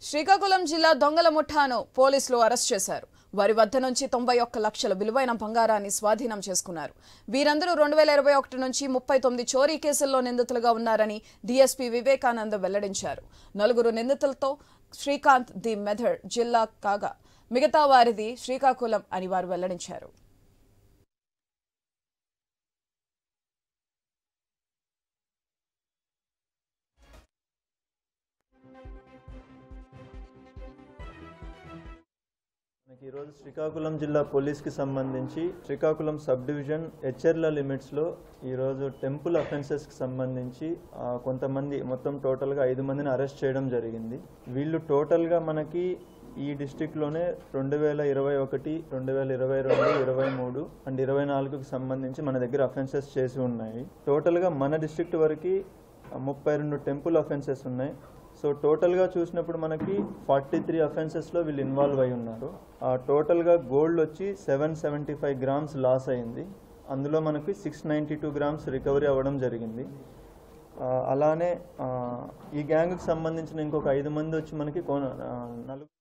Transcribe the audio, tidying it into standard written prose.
శ్రీకాకుళం జిల్లా దొంగల ముఠాను పోలీసులు అరెస్ట్ చేశారు. వారి వద్ద నుంచి 91 లక్షల విలువైన బంగారాన్ని స్వాధీనం చేసుకున్నారు. వీరందరూ 2021 నుంచి 39 చోరీ కేసుల్లో నిందితులుగా ఉన్నారని డీఎస్పీ వివేకానంద్ వెల్లడించారు. 4 నిందితులతో శ్రీకాంత్ ది మెథడ్ జిల్లా కాగా మిగతా వారిది శ్రీకాకుళం అని వారు వెల్లడించారు. ఈ రోజు శ్రీకాకుళం జిల్లా పోలీస్కి సంబంధించి శ్రీకాకుళం సబ్ డివిజన్ హెచ్ఎర్ల లిమిట్స్లో ఈరోజు టెంపుల్ అఫెన్సెస్కి సంబంధించి కొంతమంది మొత్తం టోటల్గా 5 మందిని అరెస్ట్ చేయడం జరిగింది. వీళ్ళు టోటల్గా మనకి ఈ డిస్టిక్లోనే 2021, 2022, 23 అండ్ 24కి సంబంధించి మన దగ్గర అఫెన్సెస్ చేసి ఉన్నాయి. టోటల్గా మన డిస్ట్రిక్ట్ వరకు 32 టెంపుల్ అఫెన్సెస్ ఉన్నాయి. సో టోటల్గా చూసినప్పుడు మనకి 43 అఫెన్సెస్లో వీళ్ళు ఇన్వాల్వ్ అయి ఉన్నారు. టోటల్గా గోల్డ్ వచ్చి 775 గ్రామ్స్ లాస్ అయింది. అందులో మనకి 692 గ్రామ్స్ రికవరీ అవ్వడం జరిగింది. అలానే ఈ గ్యాంగ్కి సంబంధించిన ఇంకొక 5 మంది వచ్చి మనకి